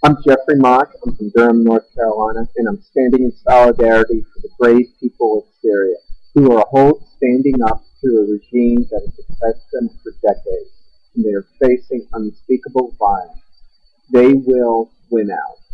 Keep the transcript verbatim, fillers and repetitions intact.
I'm Jeffrey Mock. I'm from Durham, North Carolina, and I'm standing in solidarity for the brave people of Syria who are hold standing up to a regime that has oppressed them for decades, and they are facing unspeakable violence. They will win out.